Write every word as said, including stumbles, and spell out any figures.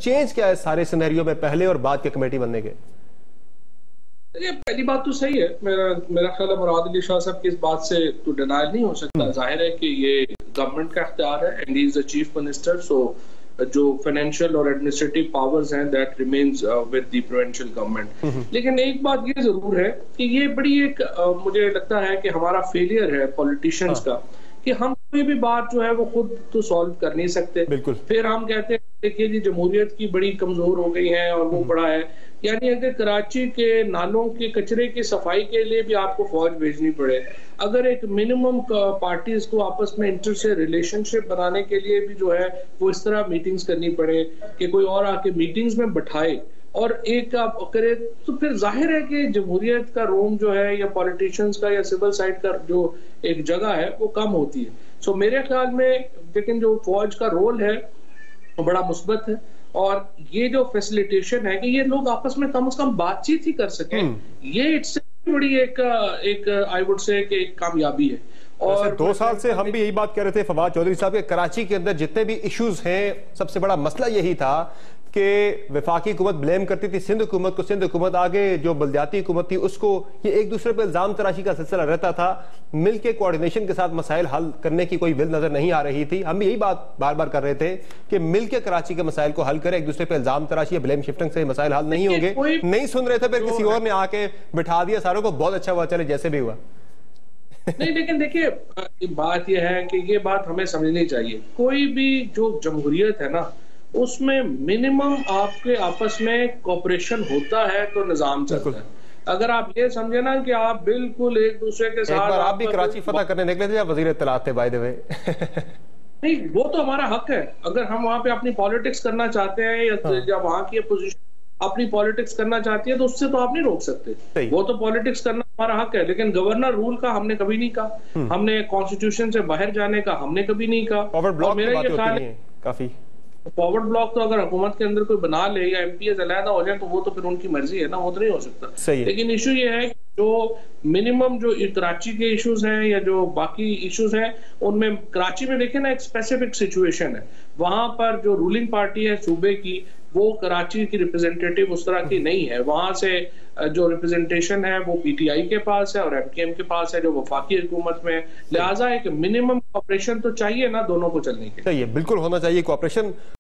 Change क्या है सारे सिनेरियो में पहले और बाद के कमेटी बनने के? ये पहली बात तो सही है, मेरा मेरा ख्याल है मुराद अली शाह साहब की इस बात से तो डिनाइल नहीं हो सकता। जाहिर है कि ये गवर्नमेंट का इख्तियार है and he is the chief minister, so जो फाइनेंशियल और एडमिनिस्ट्रेटिव पावर्स हैं that remains with the provincial government. लेकिन एक बात ये जरूर है कि ये बड़ी एक uh, मुझे लगता है कि हमारा फेलियर है पॉलिटिशियंस का कि हम कोई भी बात जो है वो खुद तो सॉल्व कर नहीं सकते। बिल्कुल। फिर हम कहते हैं देखिए जी जमहूरियत की बड़ी कमजोर हो गई है और वो बड़ा है, यानी अगर कराची के नालों के कचरे की सफाई के लिए भी आपको फौज भेजनी पड़े, अगर एक मिनिमम पार्टीज को आपस में इंटर से रिलेशनशिप बनाने के लिए भी जो है वो इस तरह मीटिंग्स करनी पड़े कि कोई और आके मीटिंग्स में बैठाए और एक आप करे, तो फिर जाहिर है कि जमहूरियत का रोम जो है या पॉलिटिशियंस का या सिविल साइड का जो एक जगह है वो कम होती है। सो मेरे ख्याल में लेकिन जो फौज का रोल है वो बड़ा मुस्बत है और ये जो फैसिलिटेशन है कि ये लोग आपस में कम से कम बातचीत ही कर सकें, ये इट्स बड़ी एक एक आई वुड से कि एक कामयाबी है। और दो साल से हम भी यही बात कर रहे थे फवाद चौधरी साहब के कराची के अंदर जितने भी इश्यूज हैं सबसे बड़ा मसला यही था कि वफाकी हुकूमत ब्लेम करती थी सिंध हुकूमत को, सिंध हुकूमत आगे जो बल्दियाती हुकूमत थी उसको, ये एक दूसरे पर इल्जाम तराशी का सिलसिला रहता था। मिल के कोऑर्डिनेशन के साथ मसाइल हल करने की कोई विल नजर नहीं आ रही थी। हम भी यही बात बार बार कर रहे थे कि मिल के कराची के मसाइल को हल करें, एक दूसरे पर इल्जाम तराशी या ब्लेम शिफ्टिंग से मसाइल हल नहीं होंगे। नहीं सुन रहे थे, फिर किसी और ने आके बिठा दिया सारों को, बहुत अच्छा हुआ, चले जैसे भी हुआ। नहीं लेकिन देखिए बात यह है कि ये बात हमें समझनी चाहिए, कोई भी जो जमहूरियत है ना उसमें मिनिमम आपके आपस में कोऑपरेशन होता है तो निजाम चलता है। अगर आप ये समझे ना कि आप बिल्कुल एक दूसरे के साथ, एक बार आप भी कराची फतह करने निकले थे या वजीर इत्तलात थे बाय द वे? नहीं वो तो हमारा हक है, अगर हम वहां पे अपनी पॉलिटिक्स करना चाहते हैं या हाँ। जब वहां की अपोजिशन अपनी पॉलिटिक्स करना चाहती है तो उससे तो आप नहीं रोक सकते, वो तो पॉलिटिक्स करना हमारा हक है। लेकिन गवर्नर रूल का हमने कभी नहीं कहा, हमने कॉन्स्टिट्यूशन से बाहर जाने का हमने कभी नहीं कहा। मेरा ये ख्याल है काफी फॉरवर्ड ब्लॉक तो अगर हुकूमत के अंदर कोई बना ले या एमपीएस अलहदा हो जाए तो वो तो फिर उनकी मर्जी है ना, वो तो नहीं हो सकता। लेकिन इशू ये है कि जो मिनिमम जो कराची के इश्यूज हैं या जो बाकी इश्यूज हैं उनमें कराची में देखें ना एक स्पेसिफिक सिचुएशन है, वहां पर जो रूलिंग पार्टी है सूबे की वो कराची की रिप्रेजेंटेटिव उस तरह की नहीं है, वहां से जो रिप्रेजेंटेशन है वो पीटीआई के पास है और एमकेएम के पास है जो वफाकी हुकूमत में, लिहाजा एक मिनिमम कोऑपरेशन तो चाहिए ना दोनों को चलने के। चाहिए, बिल्कुल होना चाहिए कोऑपरेशन।